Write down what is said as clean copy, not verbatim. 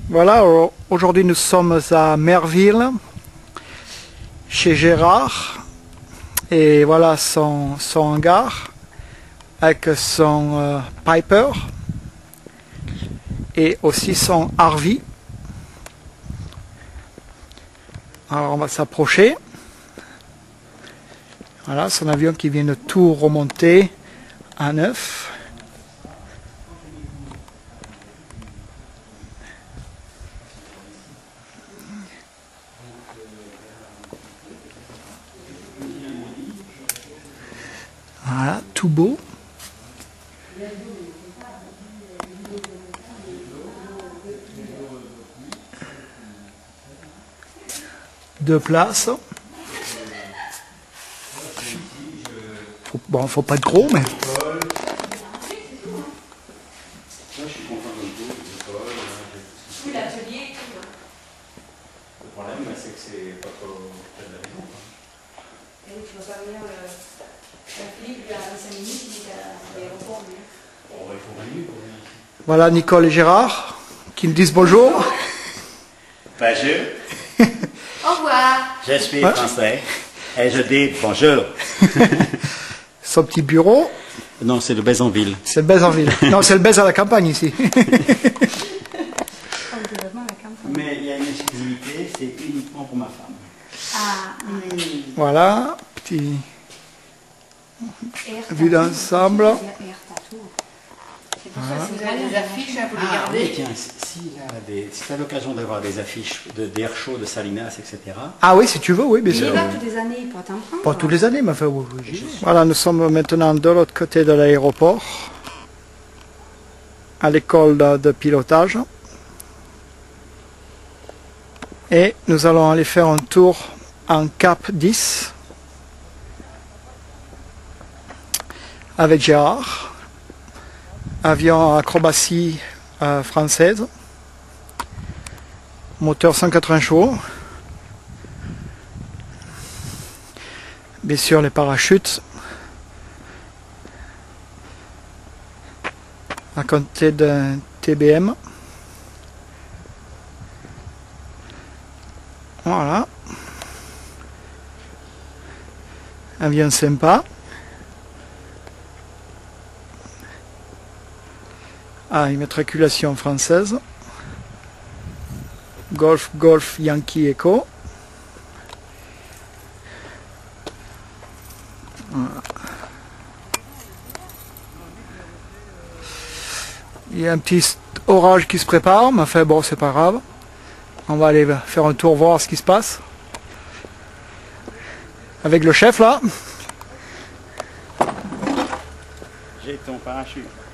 Voilà, aujourd'hui nous sommes à Merville, chez Gérard, et voilà son hangar avec son Piper et aussi son Harvey. Alors on va s'approcher. Voilà son avion qui vient de tout remonter à neuf. Voilà, tout beau. Deux places. Bon, faut pas être gros, mais... Oui, l'atelier. Le problème, c'est que c'est pas trop près de la maison. Et oui, tu vas pas venir Philippe, lui, à 5 minutes, il est à l'aéroport. Bon, il faut 20 minutes pour venir ici. Voilà Nicole et Gérard qui nous disent bonjour. Bonjour, Au revoir. je suis français et je dis bonjour. Son petit bureau. Non, c'est le Bézanville. C'est le baise en ville. Non, c'est le baise à la campagne ici. Mais il y a une exclusivité, c'est uniquement pour ma femme. Ah, Voilà, petit vue d'ensemble. c'est pour ça que si vous avez des affiches, vous les Ah oui, gardez. tiens, si tu as l'occasion d'avoir des affiches d'Air Show, de Salinas, etc. Ah oui, si tu veux, oui, bien Il est sûr. là toutes les années, il pourra t'en prendre. Pas toutes les années, mais enfin, oui, oui, j'y vais. Voilà, nous sommes maintenant de l'autre côté de l'aéroport, à l'école de pilotage. Et nous allons aller faire un tour en Cap 10 avec Gérard, avion acrobatie française, moteur 180 chevaux, bien sûr les parachutes, à côté d'un TBM. Voilà. Avion sympa. Ah, immatriculation française. Golf, Golf, Yankee, Echo. Voilà. Il y a un petit orage qui se prépare, mais enfin bon, c'est pas grave. On va aller faire un tour voir ce qui se passe. Avec le chef là. J'ai ton parachute.